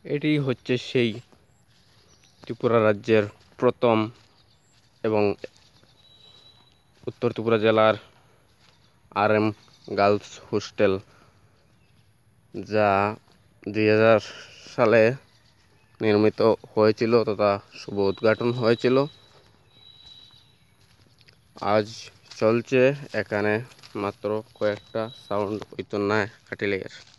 এটি হচ্ছে সেই ত্রিপুরা রাজ্যের প্রথম এবং উত্তর ত্রিপুরা জেলার RM গার্লস হোস্টেল, যা 2000 সালে নির্মিত হয়েছিল তথা শুভ উদ্ঘাটন হয়েছিল। আজ চলছে এখানে মাত্র কয়েকটা সাউন্ড ওই তো নাই খাটিলের।